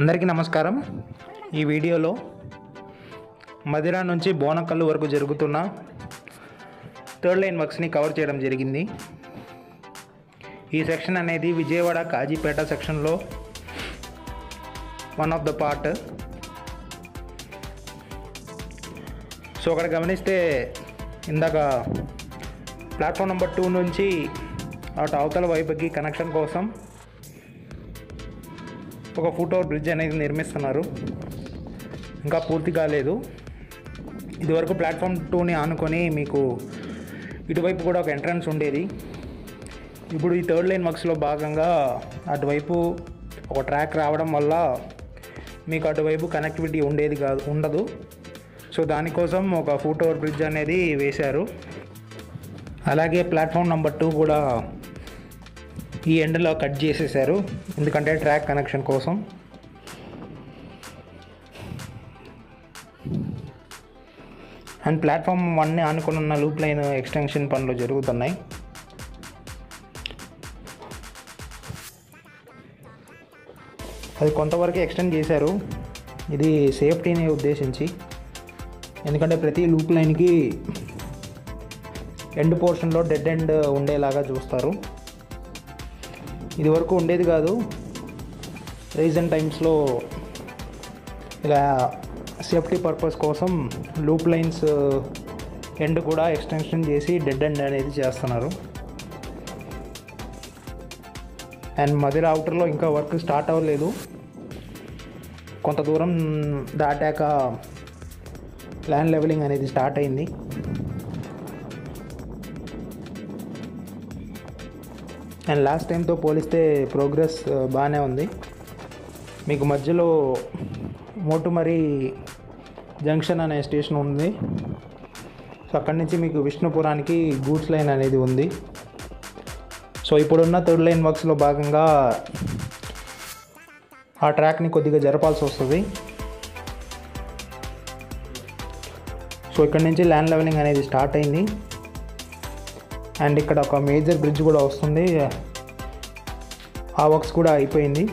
అందరికీ నమస్కారం. ఈ వీడియోలో మదిరా నుంచి బోనకల్లు వరకు జరుగుతున్న థర్డ్ లైన్ వర్క్స్ని కవర్ చేయడం జరిగింది. ఈ సెక్షన్ అనేది విజయవాడ కాజీపేట సెక్షన్లో one of the part. So అక్కడ గమనిస్తే ఇందాక ప్లాట్ఫామ్ నెంబర్ 2 నుంచి అటు అవతల వైపుకి కనెక్షన్ కోసం ఒక ఫుట్ ఓవర్ బ్రిడ్జ్ అనేది నిర్మిస్తున్నారు. ఇంకా పూర్తి కాలేదు. ఇదివరకు ప్లాట్ఫామ్ 2ని ఆనుకొని మీకు ఇటువైపు కూడా ఒక ఎంట్రన్స్ ఉండేది. ఇప్పుడు ఈ థర్డ్ లైన్ వర్క్స్లో భాగంగా అటువైపు ఒక ట్రాక్ రావడం వల్ల మీకు అటువైపు కనెక్టివిటీ ఉండదు. సో దానికోసం ఒక ఫుట్ ఓవర్ బ్రిడ్జ్ అనేది వేశారు. అలాగే ప్లాట్ఫామ్ నెంబర్ 2 కూడా ఈ ఎండ్లో కట్ చేసేసారు, ఎందుకంటే ట్రాక్ కనెక్షన్ కోసం. అండ్ ప్లాట్ఫామ్ 1ని ఆనుకుని ఉన్న లూప్ లైన్ ఎక్స్టెన్షన్ పనులు జరుగుతున్నాయి. అది కొంతవరకు ఎక్స్టెండ్ చేశారు. ఇది సేఫ్టీని ఉద్దేశించి, ఎందుకంటే ప్రతి లూప్ లైన్కి ఎండ్ పోర్షన్లో డెడ్ ఎండ్ ఉండేలాగా చూస్తారు. ఇది వరకు ఉండేది కాదు. రీసెంట్ టైమ్స్లో ఇలా సేఫ్టీ పర్పస్ కోసం లూప్ లైన్స్ ఎండ్ కూడా ఎక్స్టెన్షన్ చేసి డెడ్ ఎండ్ అనేది చేస్తున్నారు. అండ్ మదిర అవుటర్లో ఇంకా వర్క్ స్టార్ట్ అవ్వలేదు. కొంత దూరం దాటాక ల్యాండ్ లెవెలింగ్ అనేది స్టార్ట్ అయింది. అండ్ లాస్ట్ టైంతో పోలిస్తే ప్రోగ్రెస్ బాగానే ఉంది. మీకు మధ్యలో మోటుమరి జంక్షన్ అనే స్టేషన్ ఉంది. సో అక్కడి నుంచి మీకు విష్ణుపురానికి గూడ్స్ లైన్ అనేది ఉంది. సో ఇప్పుడున్న థర్డ్ లైన్ వర్క్స్లో భాగంగా ఆ ట్రాక్ని కొద్దిగా జరపాల్సి వస్తుంది. సో ఇక్కడి నుంచి ల్యాండ్ లెవెలింగ్ అనేది స్టార్ట్ అయింది. అండ్ ఇక్కడ ఒక మేజర్ బ్రిడ్జ్ కూడా వస్తుంది. ఆ వర్క్స్ కూడా అయిపోయింది.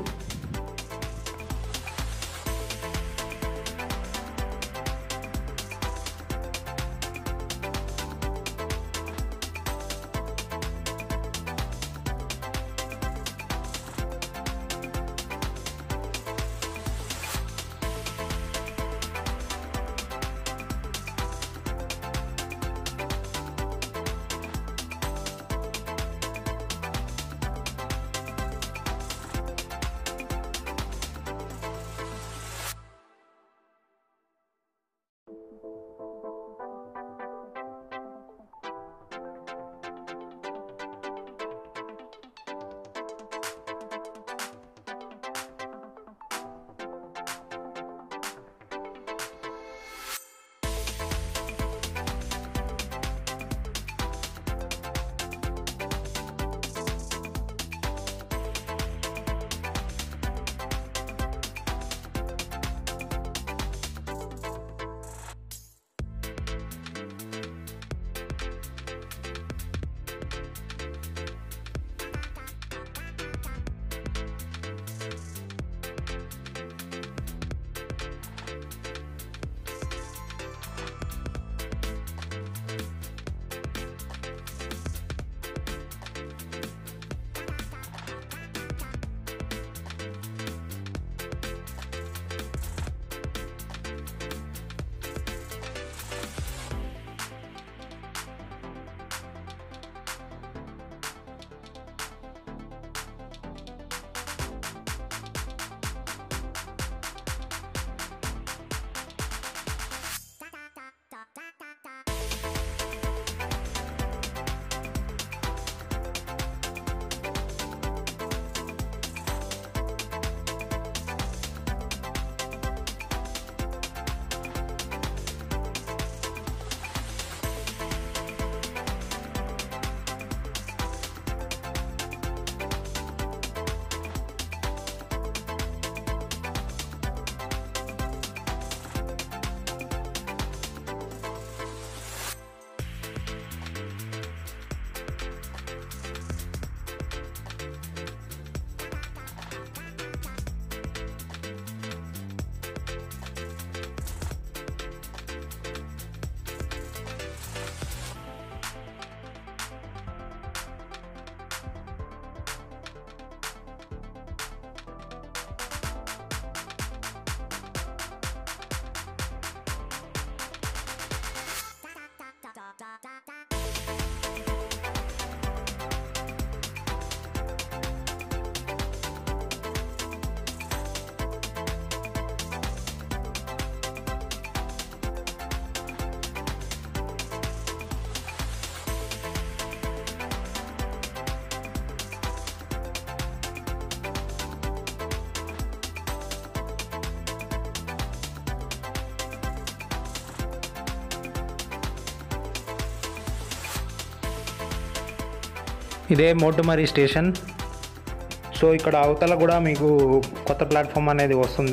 ఇదే మోటుమరి స్టేషన్. సో ఇక్కడ అవతల కూడా మీకు కొత్త ప్లాట్ఫామ్ అనేది వస్తుంది.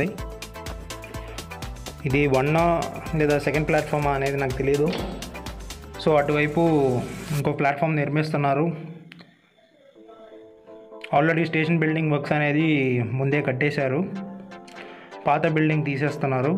ఇది 1 లేదా సెకండ్ ప్లాట్ఫామ్ అనేది నాకు తెలియదు. సో అటువైపు ఇంకో ప్లాట్ఫామ్ నిర్మిస్తున్నారు. ఆల్రెడీ స్టేషన్ బిల్డింగ్ వర్క్స్ అనేది ముందే కట్టేశారు, పాత బిల్డింగ్ తీసేస్తున్నారు.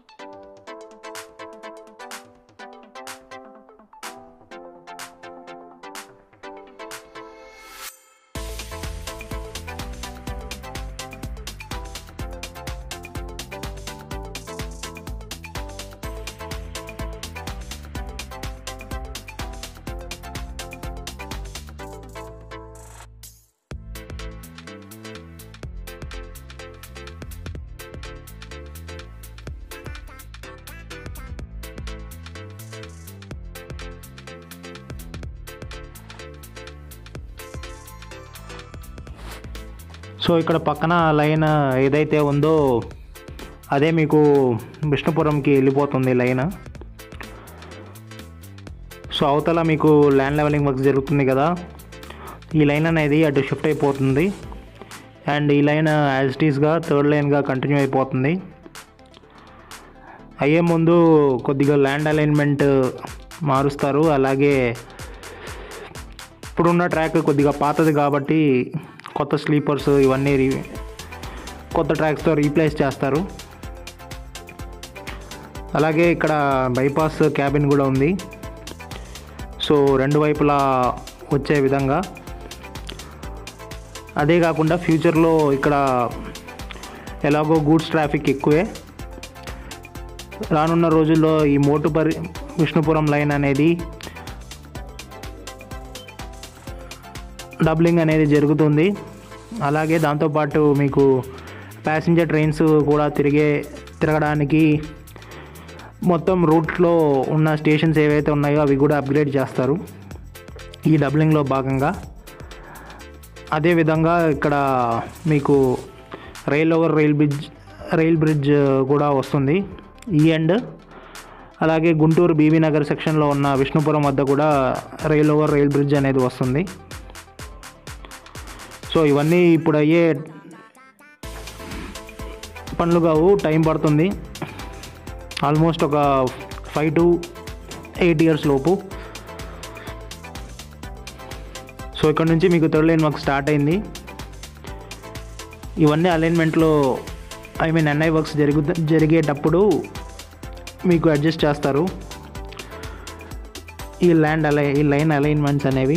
సో ఇక్కడ పక్కన లైన్ ఏదైతే ఉందో అదే మీకు విష్ణుపురంకి వెళ్ళిపోతుంది లైన్. సో అవతల మీకు ల్యాండ్ లెవెలింగ్ వర్క్ జరుగుతుంది కదా, ఈ లైన్ అనేది అటు షిఫ్ట్ అయిపోతుంది. అండ్ ఈ లైన్ యాజ్ ఇట్ ఈస్గా 3rd లైన్గా కంటిన్యూ అయిపోతుంది. అయ్యే ముందు కొద్దిగా ల్యాండ్ అలైన్మెంట్ మారుస్తారు. అలాగే ఇప్పుడున్న ట్రాక్ కొద్దిగా పాతది కాబట్టి కొత్త స్లీపర్స్ ఇవన్నీ కొత్త ట్రాక్స్తో రీప్లేస్ చేస్తారు. అలాగే ఇక్కడ బైపాస్ క్యాబిన్ కూడా ఉంది. సో 2 వైపులా వచ్చే విధంగా. అదే కాకుండా ఫ్యూచర్లో ఇక్కడ ఎలాగో గూడ్స్ ట్రాఫిక్ ఎక్కువే, రానున్న రోజుల్లో ఈ మోటుపరి విష్ణుపురం లైన్ అనేది డబ్లింగ్ అనేది జరుగుతుంది. అలాగే దాంతోపాటు మీకు ప్యాసింజర్ ట్రైన్స్ కూడా తిరగడానికి మొత్తం రూట్లో ఉన్న స్టేషన్స్ ఏవైతే ఉన్నాయో అవి కూడా అప్గ్రేడ్ చేస్తారు ఈ డబ్లింగ్లో భాగంగా. అదేవిధంగా ఇక్కడ మీకు రైల్ బ్రిడ్జ్ కూడా వస్తుంది ఈ ఎండ్. అలాగే గుంటూరు బీబీ నగర్ సెక్షన్లో ఉన్న విష్ణుపురం వద్ద కూడా రైల్ బ్రిడ్జ్ అనేది వస్తుంది. సో ఇవన్నీ ఇప్పుడు అయ్యే పనులు కావు, టైం పడుతుంది. ఆల్మోస్ట్ ఒక 5 to 8 years లోపు. సో ఇక్కడ నుంచి మీకు 3rd లైన్ వర్క్ స్టార్ట్ అయింది. ఇవన్నీ అలైన్మెంట్లో NI వర్క్స్ జరిగేటప్పుడు మీకు అడ్జస్ట్ చేస్తారు ఈ లైన్ అలైన్మెంట్స్ అనేవి.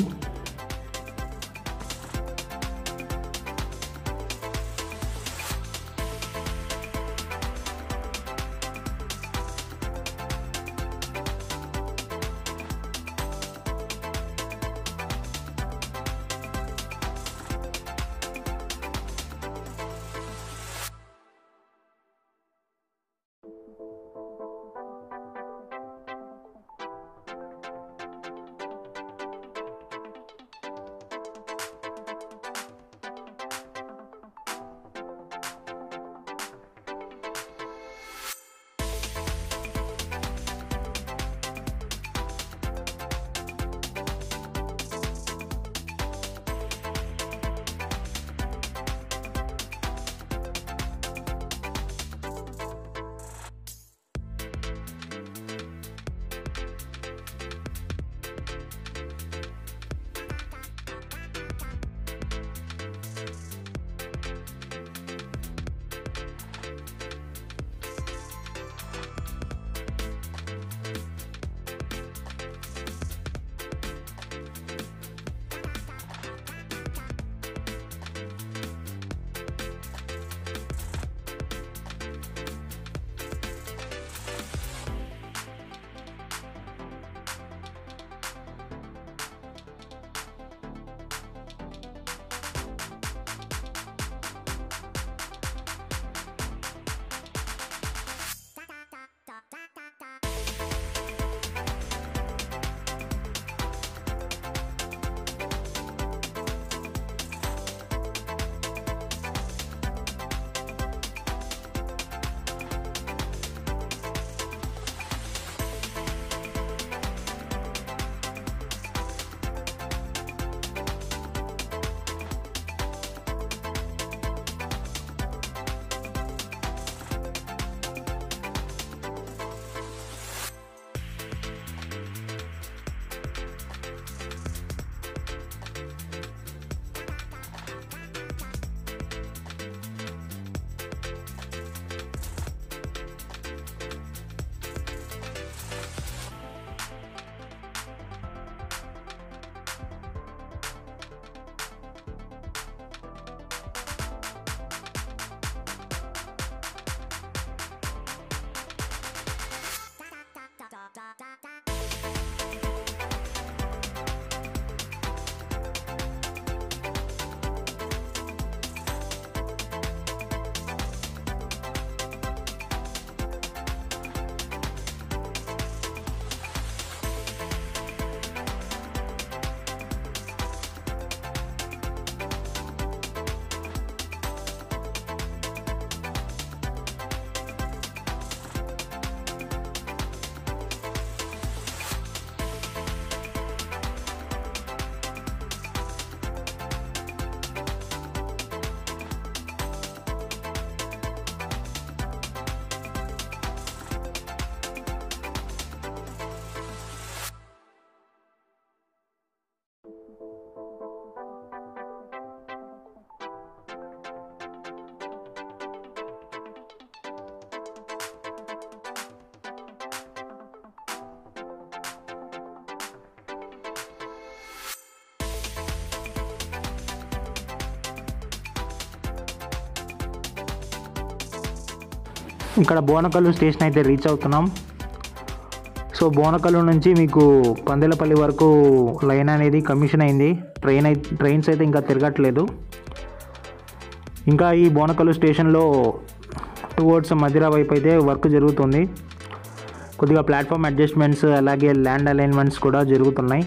ఇక్కడ బోనకల్లు స్టేషన్ అయితే రీచ్ అవుతున్నాం. సో బోనకల్లు నుంచి మీకు పందేలపల్లి వరకు లైన్ అనేది కమిషన్ అయింది. ట్రైన్స్ అయితే ఇంకా తిరగట్లేదు. ఇంకా ఈ బోనకల్లు స్టేషన్లో టువర్డ్స్ మధిర వైపు అయితే వర్క్ జరుగుతుంది. కొద్దిగా ప్లాట్ఫామ్ అడ్జస్ట్మెంట్స్ అలాగే ల్యాండ్ అలైన్మెంట్స్ కూడా జరుగుతున్నాయి.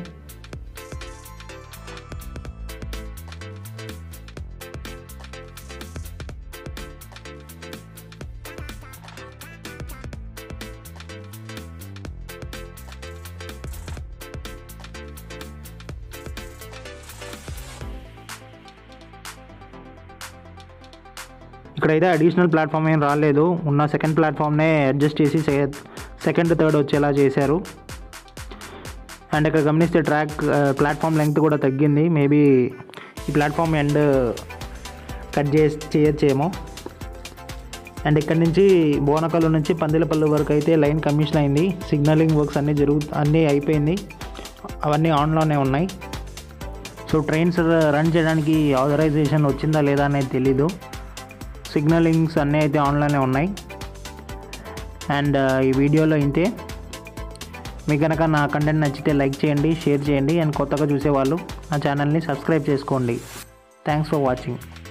ఇక్కడైతే అడిషనల్ ప్లాట్ఫామ్ ఏం రాలేదు. ఉన్న సెకండ్ ప్లాట్ఫామ్నే అడ్జస్ట్ చేసి సెకండ్ థర్డ్ వచ్చేలా చేశారు. అండ్ ఇక్కడ గమనిస్తే ప్లాట్ఫామ్ లెంగ్త్ కూడా తగ్గింది. మేబీ ఈ ప్లాట్ఫామ్ ఎండ్ కట్ చేయొచ్చేమో. అండ్ ఇక్కడ నుంచి బోనకల్లు నుంచి పందేలపల్లి వరకు అయితే లైన్ కమిషన్ అయింది. సిగ్నలింగ్ వర్క్స్ అన్నీ అయిపోయింది. అవన్నీ ఆన్లోనే ఉన్నాయి. సో ట్రైన్స్ రన్ చేయడానికి ఆథరైజేషన్ వచ్చిందా లేదా అనేది తెలీదు. సిగ్నలింగ్స్ అన్నీ అయితే ఆన్లోనే ఉన్నాయి. అండ్ ఈ వీడియోలో ఇంతే. మీకు కనుక నా కంటెంట్ నచ్చితే లైక్ చేయండి, షేర్ చేయండి. అండ్ కొత్తగా చూసేవాళ్ళు నా ఛానల్ని సబ్స్క్రైబ్ చేసుకోండి. Thanks for watching.